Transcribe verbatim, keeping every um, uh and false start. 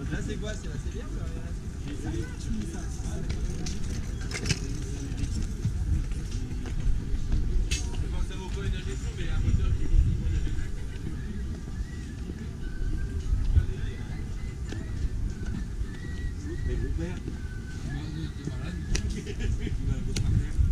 Là c'est quoi? C'est la C B R ou la R S? Je pense que ça vaut pas une injection, mais un moteur qui est beaucoup pour le général. Mais mon père, il est malade. Il a un beau partenaire.